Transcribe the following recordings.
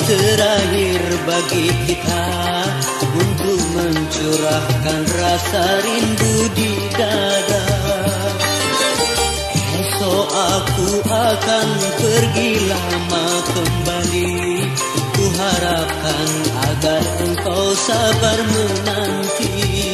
terakhir bagi kita untuk mencurahkan rasa rindu di dada. Esok aku akan pergi lama kembali. Ku harapkan agar engkau sabar menanti.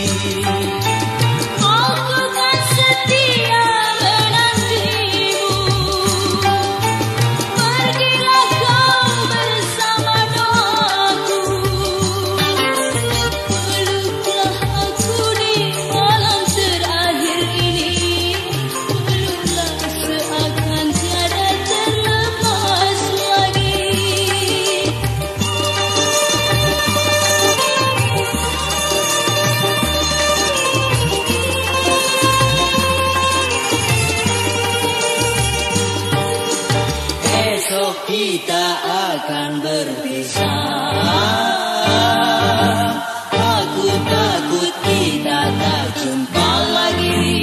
Kita akan berpisah. Aku takut kita tak jumpa lagi.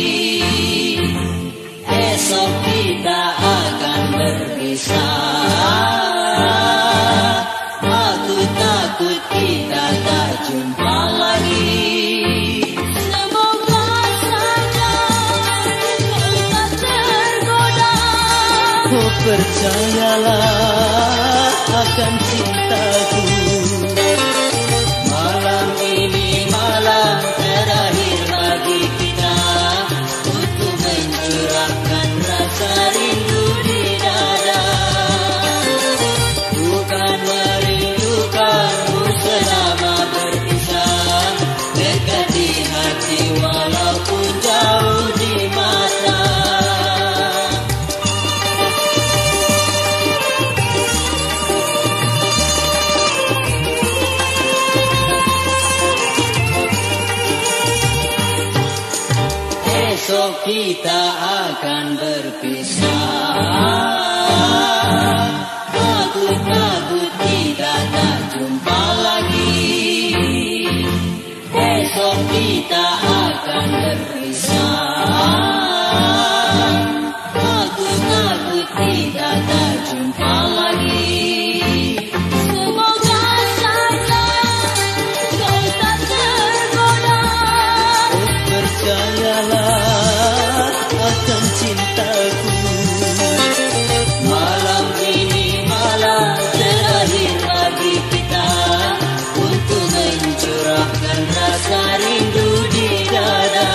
Esok kita akan berpisah. Aku takut kita tak jumpa lagi. Semoga saja kau tak tergoda. Oh, percayalah akan cintaku. Malam ini malam terakhir bagi kita untuk mencurahkan rasa rindu di dada. Bukan merindukanmu selama berpisah, dekat di hati walaupun jauh di mata. Esok kita akan berpisah. Aku takut kita tak jumpa lagi. Esok kita akan berpisah. Aku takut kita tak jumpa lagi. Semoga saja kau tak tergoda. Oh, percayalah akan cintaku. Malam ini malam terakhir bagi kita untuk mencurahkan rasa rindu di dada.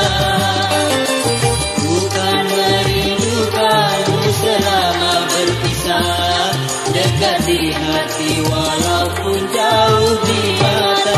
Bukan merindukanmu selama berpisah, dekat di hati walaupun jauh di mata.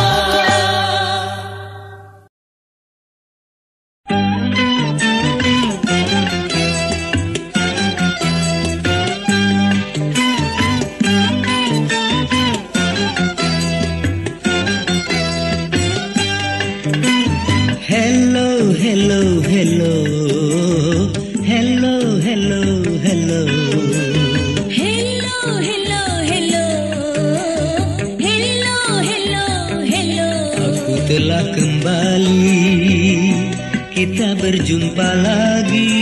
Telah kembali, kita berjumpa lagi.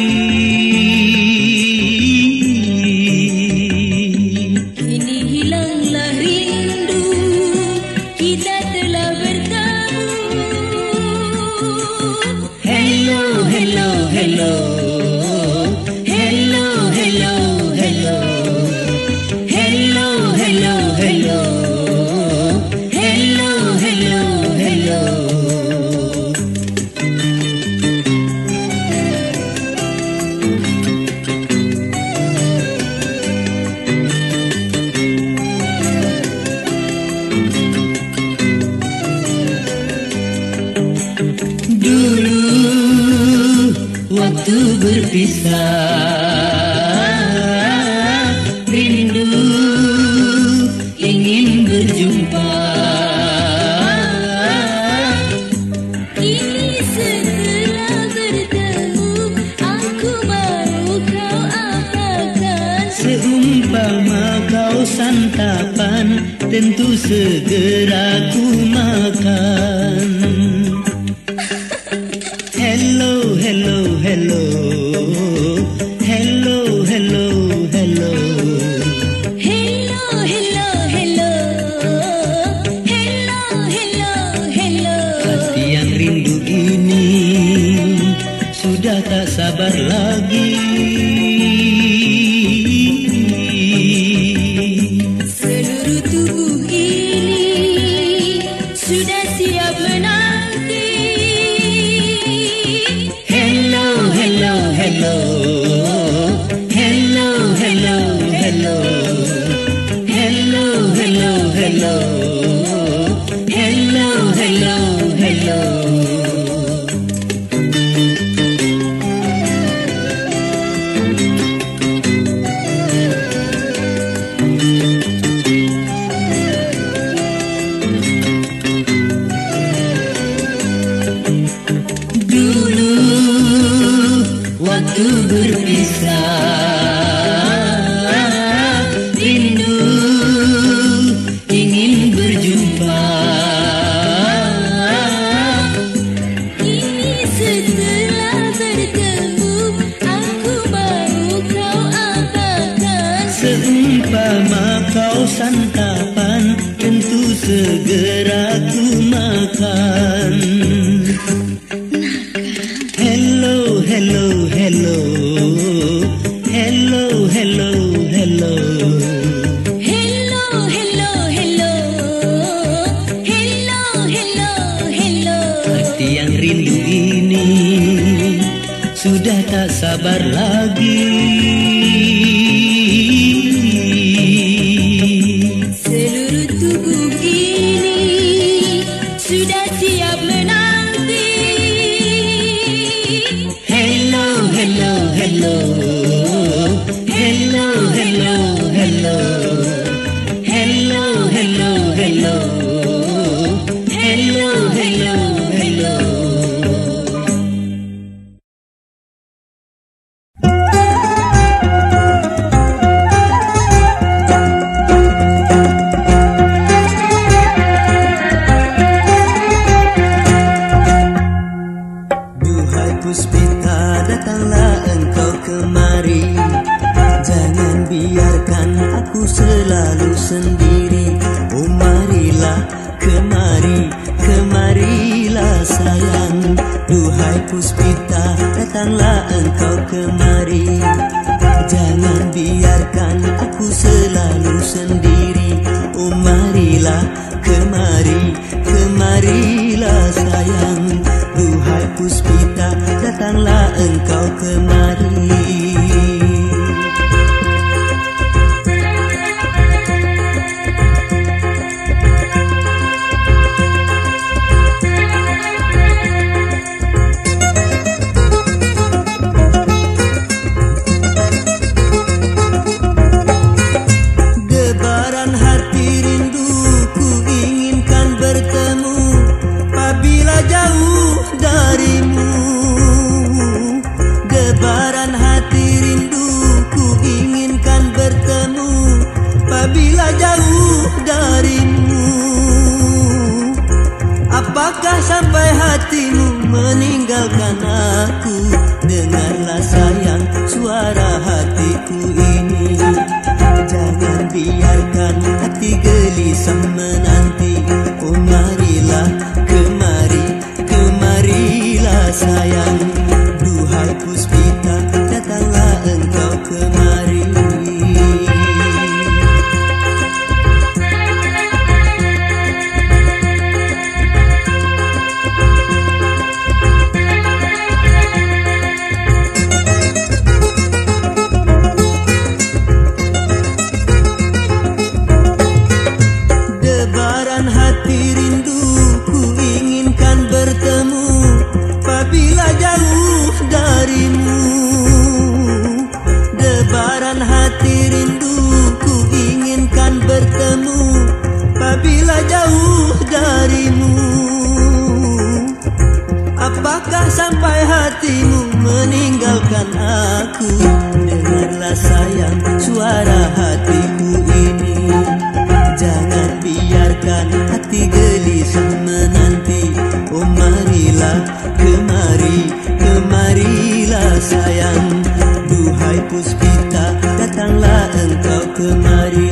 Kini hilanglah rindu, kita telah bertemu. Hello, hello, hello. Hello, hello, hello. Hello, hello, hello. Hello, hello, hello. Dulu waktu berpisah, rindu ingin berjumpa. Kini setelah bertemu, aku mau kau apakan. Seumpama kau santapan, tentu segera ku makan. Hello, hello, hello. Hello, hello, hello. Hello, hello, hello. santapan tentu segera ku makan. Hello, hello, hello. Hello, hello, hello. Hello, hello, hello. Hello, hello, hello. Hati yang rindu ini sudah tak sabar lagi. Seluruh tubuh ini sudah siap menanti. Hello, hello, hello. Hello, hello, hello. Hello, hello, hello. Hello, hello, hello. Duhai Puspita, datanglah engkau kemari. Jangan biarkan aku selalu sendiri. Oh marilah kemari, kemarilah sayang. Duhai Puspita, datanglah engkau kemari. Jangan biarkan aku selalu sendiri. Oh marilah kemari, kemarilah sayang. Duhai Puspita, datanglah engkau kemari. Gebaran hati rindu ku inginkan bertemu apabila jauh darimu. Gebaran hati rindu ku inginkan bertemu apabila jauh darimu. Apakah sampai hatimu meninggalkan aku? Dengarlah sayang suara hatiku ini. Jangan biarkan hati gelisah menanti. Oh marilah kemari, kemarilah sayang. Duhai Puspita, datanglah engkau kemari. Debaran hati rindu ku inginkan bertemu apabila jauh darimu. Debaran hati rindu ku inginkan bertemu apabila jauh darimu. Apakah sampai hatimu meninggalkan aku? Dengarlah sayang suara hatiku ini. Jangan biarkan hati gelisah menanti. Oh marilah kemari, kemarilah sayang. Duhai Puspita, datanglah engkau kemari.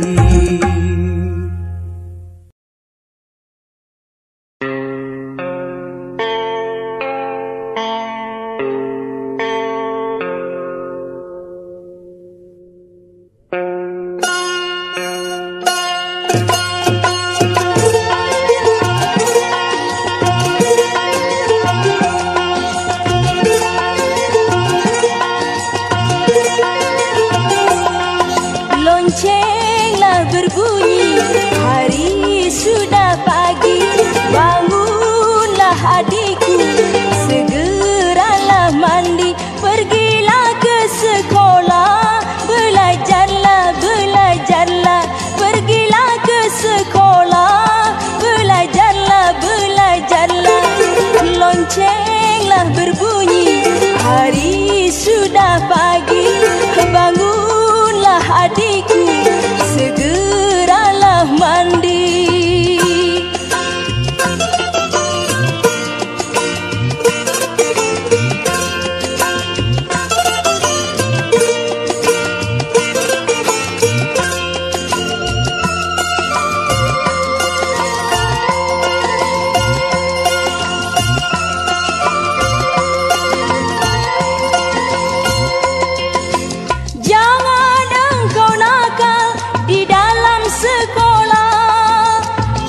Loncenglah berbunyi, hari sudah pagi. Bangunlah adikku, segeralah mandi. Pergilah ke sekolah, belajarlah, belajarlah. Pergilah ke sekolah, belajarlah, belajarlah. Loncenglah berbunyi, hari sudah pagi. Bangunlah adikku, segeralah mandi.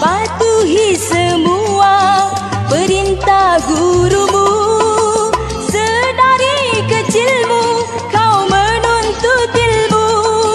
patuhi semua perintah gurumu. Sedari kecilmu kau menuntut ilmu,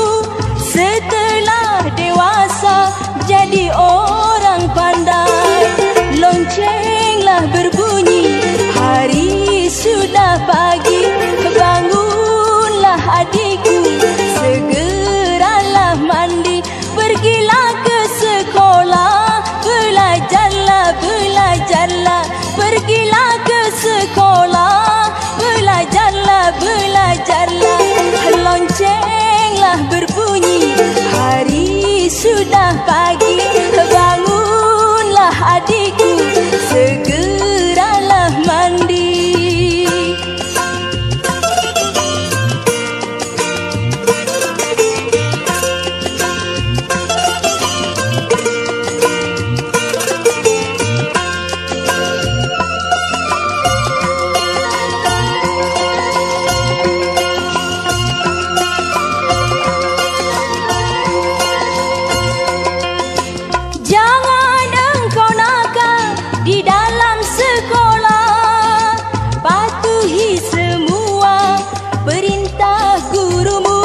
setelah dewasa jadi orang pandai. Loncenglah berbunyi, hari sudah pagi. Bangunlah adikku, segeralah mandi. Pergilah ke sekolah, belajarlah, belajarlah. Pergilah ke sekolah, belajarlah, belajarlah. Loncenglah berbunyi, hari sudah pagi. Bangunlah adikku, segeralah mandi. Jangan engkau nakal di dalam sekolah, patuhi semua perintah gurumu.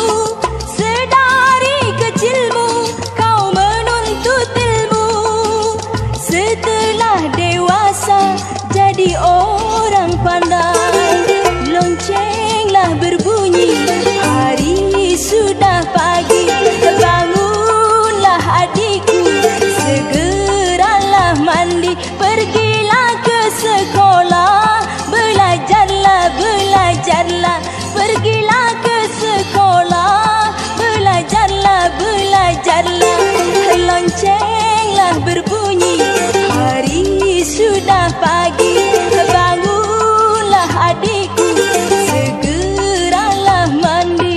Sedari kecilmu kau menuntut ilmu, setelah dewasa jadi orang pandai. Loncenglah berbunyi, hari sudah pagi. Bangunlah adikku, segeralah mandi. Pergilah ke sekolah, belajarlah, belajarlah. Pergilah ke sekolah, belajarlah, belajarlah. Loncenglah berbunyi, hari sudah pagi. Bangunlah adikku, segeralah mandi.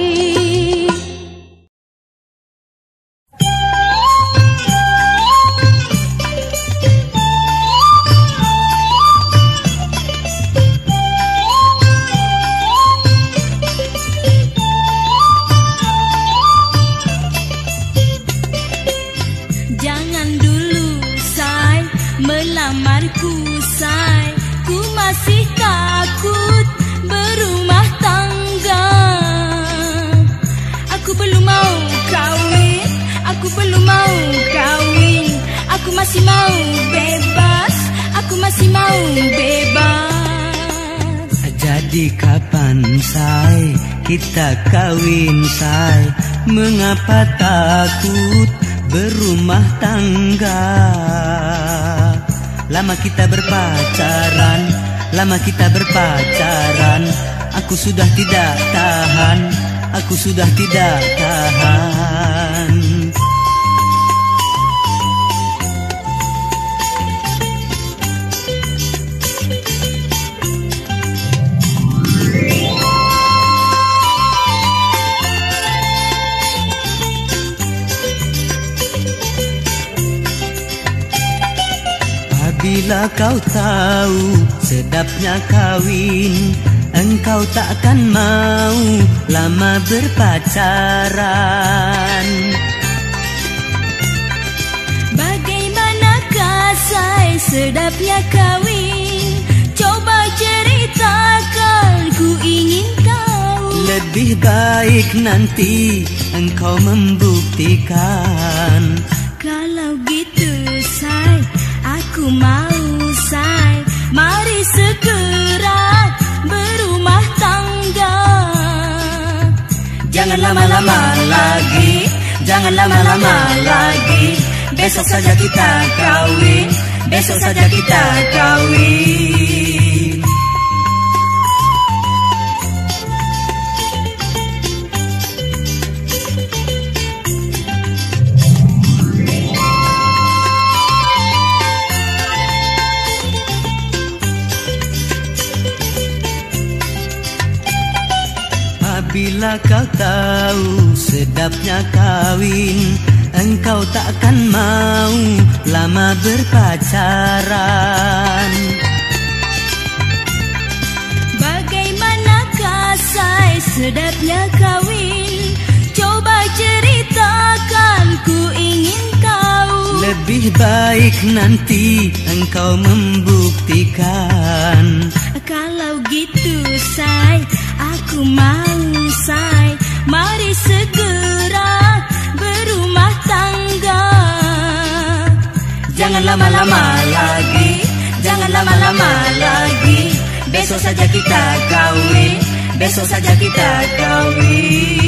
Jangan dulu, say, melamarku, say. Ku masih takut berumah tangga. Aku belum mau kawin, aku belum mau kawin. Aku masih mau bebas, aku masih mau bebas. Jadi kapan, say, kita kawin, say? Mengapa takut berumah tangga? Lama kita berpacaran, lama kita berpacaran. Aku sudah tidak tahan, aku sudah tidak tahan. Bila kau tahu sedapnya kawin, engkau takkan mau lama berpacaran. Bagaimanakah, say, sedapnya kawin? Coba ceritakan, ku ingin tahu. Lebih baik nanti engkau membuktikan. Kalau gitu, say, aku mau, say. Mari segera berumah tangga. Jangan lama-lama lagi, jangan lama-lama lagi. Besok saja kita kawin, besok saja kita kawin. Bila kau tahu sedapnya kawin, engkau takkan mau lama berpacaran. Bagaimanakah, say, sedapnya kawin? Coba ceritakan, ku ingin tahu. Lebih baik nanti engkau membuktikan. Kalau gitu say, aku mau say. Mari segera berumah tangga. Jangan lama-lama lagi, jangan lama-lama lagi. Besok saja kita kawin, besok saja kita kawin.